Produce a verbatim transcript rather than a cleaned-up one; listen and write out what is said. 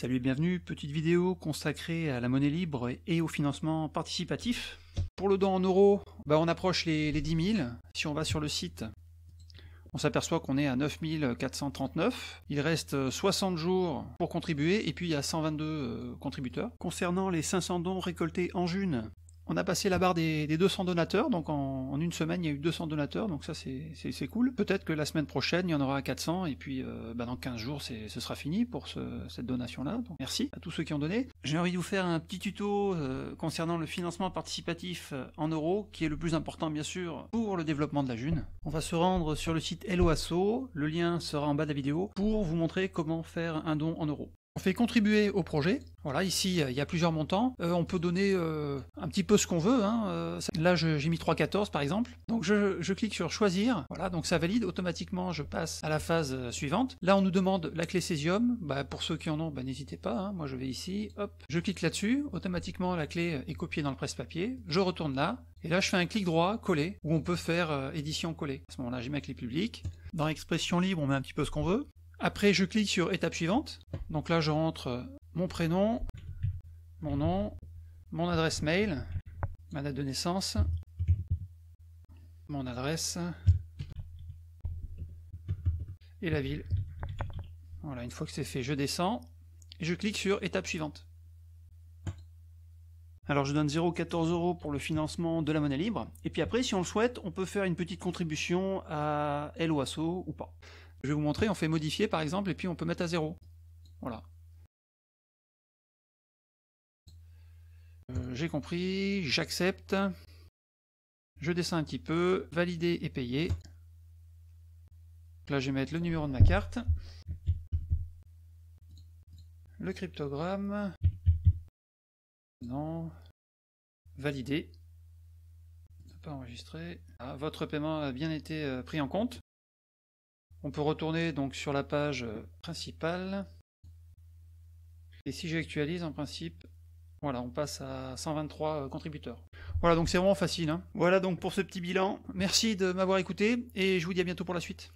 Salut et bienvenue, petite vidéo consacrée à la monnaie libre et au financement participatif. Pour le don en euros, bah on approche les, les dix mille. Si on va sur le site, on s'aperçoit qu'on est à neuf mille quatre cent trente-neuf. Il reste soixante jours pour contribuer et puis il y a cent vingt-deux euh, contributeurs. Concernant les cinq cents dons récoltés en June, on a passé la barre des, des deux cents donateurs, donc en, en une semaine il y a eu deux cents donateurs, donc ça c'est cool. Peut-être que la semaine prochaine il y en aura quatre cents, et puis euh, bah dans quinze jours ce sera fini pour ce, cette donation-là, donc merci à tous ceux qui ont donné. J'ai envie de vous faire un petit tuto euh, concernant le financement participatif en euros, qui est le plus important bien sûr pour le développement de la June. On va se rendre sur le site Hello Asso, le lien sera en bas de la vidéo, pour vous montrer comment faire un don en euros. On fait contribuer au projet. Voilà, ici il y a plusieurs montants. Euh, on peut donner euh, un petit peu ce qu'on veut. Hein. Euh, là j'ai mis trois virgule quatorze par exemple. Donc je, je clique sur choisir. Voilà, donc ça valide. Automatiquement je passe à la phase suivante. Là on nous demande la clé Cesium. Bah, pour ceux qui en ont, bah, n'hésitez pas. Hein. Moi je vais ici, hop, je clique là-dessus. Automatiquement la clé est copiée dans le presse-papier. Je retourne là. Et là je fais un clic droit, coller, où on peut faire euh, édition coller. À ce moment-là j'ai ma clé publique. Dans expression libre on met un petit peu ce qu'on veut. Après je clique sur étape suivante, donc là je rentre mon prénom, mon nom, mon adresse mail, ma date de naissance, mon adresse et la ville. Voilà, une fois que c'est fait, je descends et je clique sur étape suivante. Alors je donne zéro virgule quatorze euros pour le financement de la monnaie libre, et puis après si on le souhaite, on peut faire une petite contribution à Hello Asso ou pas. Je vais vous montrer, on fait modifier par exemple, et puis on peut mettre à zéro. Voilà. Euh, J'ai compris, j'accepte. Je descends un petit peu, valider et payer. Là je vais mettre le numéro de ma carte. Le cryptogramme. Non. Valider. Ne pas enregistrer. Ah, votre paiement a bien été euh, pris en compte. On peut retourner donc sur la page principale. Et si j'actualise en principe, voilà, on passe à cent vingt-trois contributeurs. Voilà, donc c'est vraiment facile. Hein. Voilà donc pour ce petit bilan. Merci de m'avoir écouté et je vous dis à bientôt pour la suite.